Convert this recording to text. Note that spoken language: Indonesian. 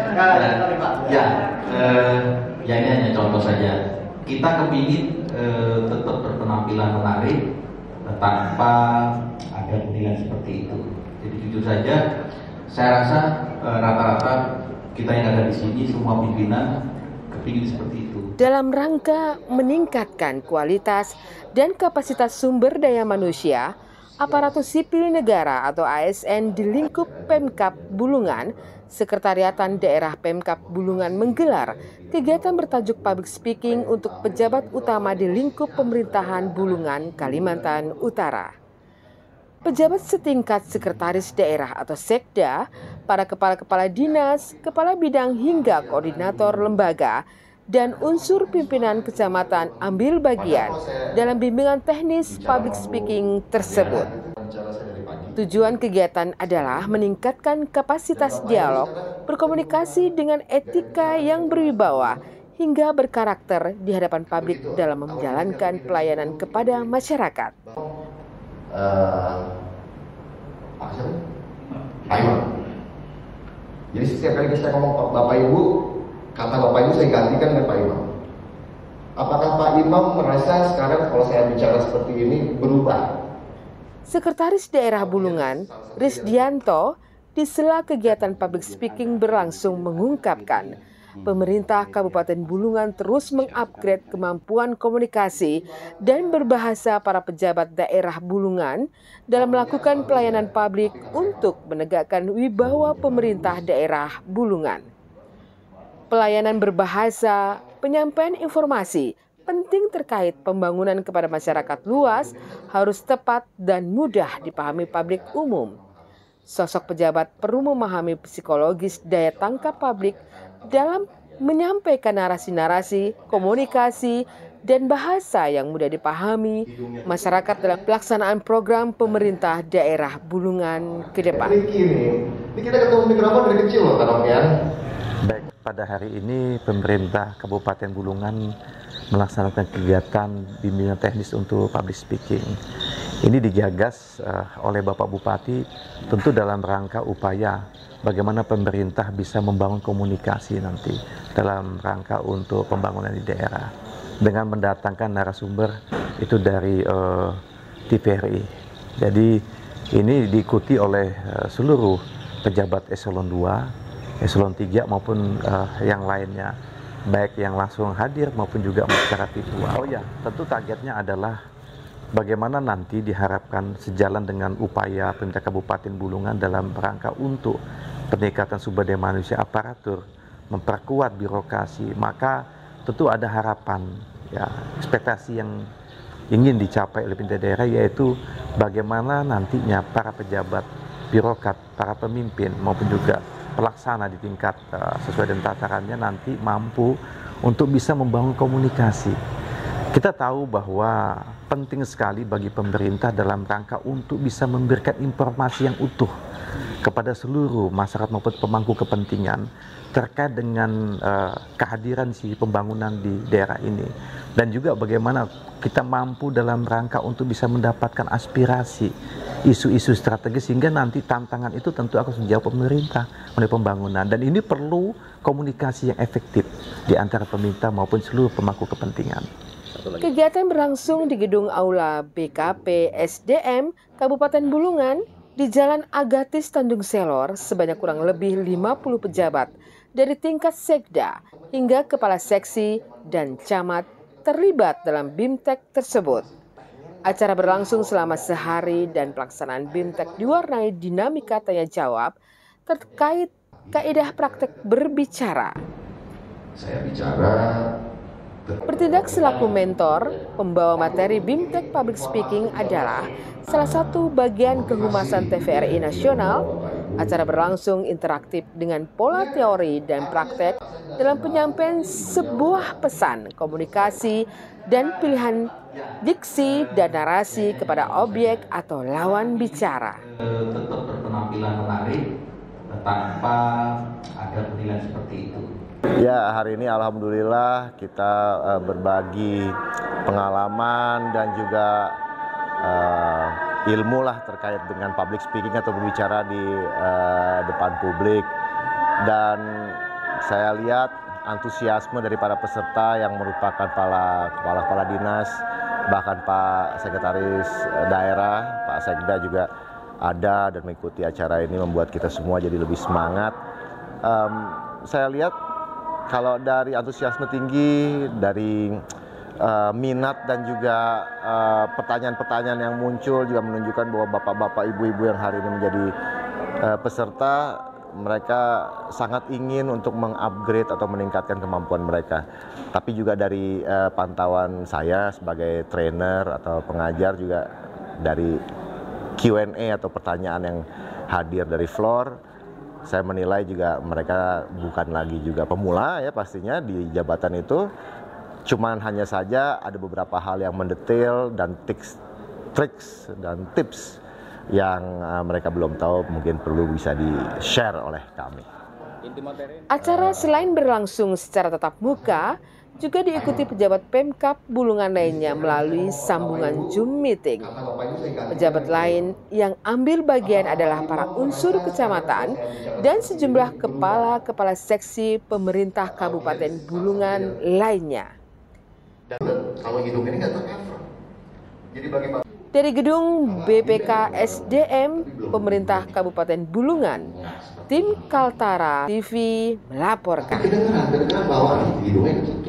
Ya, ya ini hanya contoh saja. Kita kepingin tetap berpenampilan menarik tanpa ada penilaian seperti itu. Jadi jujur saja, saya rasa rata-rata kita yang ada di sini semua pimpinan kepingin seperti itu. Dalam rangka meningkatkan kualitas dan kapasitas sumber daya manusia, aparatur sipil negara atau ASN di lingkup Pemkab Bulungan, Sekretariatan Daerah Pemkab Bulungan menggelar kegiatan bertajuk Public Speaking untuk pejabat utama di lingkup pemerintahan Bulungan, Kalimantan Utara. Pejabat setingkat sekretaris daerah atau sekda, para kepala-kepala dinas, kepala bidang hingga koordinator lembaga, dan unsur pimpinan kecamatan ambil bagian dalam bimbingan teknis public speaking tersebut. Tujuan kegiatan adalah meningkatkan kapasitas dialog, berkomunikasi dengan etika yang berwibawa, hingga berkarakter di hadapan publik dalam menjalankan pelayanan kepada masyarakat. Pak Imam. Jadi setiap kali saya ngomong Bapak Ibu, kata Bapak Ibu saya gantikan dengan Pak Imam. Apakah Pak Imam merasa sekarang kalau saya bicara seperti ini berubah? Sekretaris Daerah Bulungan, Risdianto, di sela kegiatan public speaking berlangsung mengungkapkan, pemerintah Kabupaten Bulungan terus mengupgrade kemampuan komunikasi dan berbahasa para pejabat daerah Bulungan dalam melakukan pelayanan publik untuk menegakkan wibawa pemerintah daerah Bulungan. Pelayanan berbahasa, penyampaian informasi penting terkait pembangunan kepada masyarakat luas harus tepat dan mudah dipahami publik umum. Sosok pejabat perlu memahami psikologis daya tangkap publik dalam menyampaikan narasi-narasi, komunikasi, dan bahasa yang mudah dipahami masyarakat dalam pelaksanaan program pemerintah daerah Bulungan ke depan. Ini kita ketemu mikrofon dari kecil loh, Kak Novian. Baik, pada hari ini pemerintah Kabupaten Bulungan melaksanakan kegiatan bimbingan teknis untuk public speaking. Ini digagas oleh Bapak Bupati tentu dalam rangka upaya bagaimana pemerintah bisa membangun komunikasi nanti dalam rangka untuk pembangunan di daerah dengan mendatangkan narasumber itu dari TVRI. Jadi ini diikuti oleh seluruh pejabat eselon 2, eselon 3 maupun yang lainnya, baik yang langsung hadir maupun juga secara virtual. Oh ya, tentu targetnya adalah bagaimana nanti diharapkan sejalan dengan upaya pemerintah Kabupaten Bulungan dalam rangka untuk peningkatan sumber daya manusia aparatur, memperkuat birokrasi, maka tentu ada harapan, ya, ekspektasi yang ingin dicapai oleh pemerintah daerah, yaitu bagaimana nantinya para pejabat, birokrat, para pemimpin maupun juga pelaksana di tingkat sesuai dengan tatarannya nanti mampu untuk bisa membangun komunikasi. Kita tahu bahwa penting sekali bagi pemerintah dalam rangka untuk bisa memberikan informasi yang utuh kepada seluruh masyarakat maupun pemangku kepentingan terkait dengan kehadiran si pembangunan di daerah ini, dan juga bagaimana kita mampu dalam rangka untuk bisa mendapatkan aspirasi isu-isu strategis sehingga nanti tantangan itu tentu akan menjawab pemerintah oleh pembangunan, dan ini perlu komunikasi yang efektif di antara pemerintah maupun seluruh pemangku kepentingan. Kegiatan berlangsung di gedung Aula BKP SDM Kabupaten Bulungan di Jalan Agatis Tanjung Selor sebanyak kurang lebih 50 pejabat dari tingkat sekda hingga kepala seksi dan camat terlibat dalam BIMTEK tersebut. Acara berlangsung selama sehari dan pelaksanaan BIMTEK diwarnai dinamika tanya jawab terkait kaidah praktek berbicara. Saya bicara Bertindak selaku mentor, pembawa materi BIMTEK Public Speaking adalah salah satu bagian kehumasan TVRI Nasional. Acara berlangsung interaktif dengan pola teori dan praktek dalam penyampaian sebuah pesan, komunikasi, dan pilihan diksi dan narasi kepada objek atau lawan bicara. Tetap berpenampilan menarik tanpa ada penilaian seperti itu. Ya, hari ini alhamdulillah kita berbagi pengalaman dan juga ilmu lah terkait dengan public speaking atau berbicara di depan publik. Dan saya lihat antusiasme dari para peserta yang merupakan kepala dinas, bahkan Pak Sekretaris Daerah, Pak Sekda juga ada dan mengikuti acara ini, membuat kita semua jadi lebih semangat. Saya lihat kalau dari antusiasme tinggi, dari minat dan juga pertanyaan-pertanyaan yang muncul juga menunjukkan bahwa bapak-bapak, ibu-ibu yang hari ini menjadi peserta, mereka sangat ingin untuk mengupgrade atau meningkatkan kemampuan mereka. Tapi juga dari pantauan saya sebagai trainer atau pengajar, juga dari Q&A atau pertanyaan yang hadir dari floor, saya menilai juga mereka bukan lagi juga pemula ya pastinya di jabatan itu. Cuman hanya saja ada beberapa hal yang mendetail dan triks dan tips yang mereka belum tahu, mungkin perlu bisa di-share oleh kami. Acara selain berlangsung secara tatap muka, juga diikuti pejabat Pemkab Bulungan lainnya melalui sambungan Zoom meeting. Pejabat lain yang ambil bagian adalah para unsur kecamatan dan sejumlah kepala seksi pemerintah Kabupaten Bulungan lainnya. Kalau hidup ini nggak tercover. Jadi bagi Dari gedung BPK SDM Pemerintah Kabupaten Bulungan, tim Kaltara TV melaporkan. kedengaran bahwa hidungnya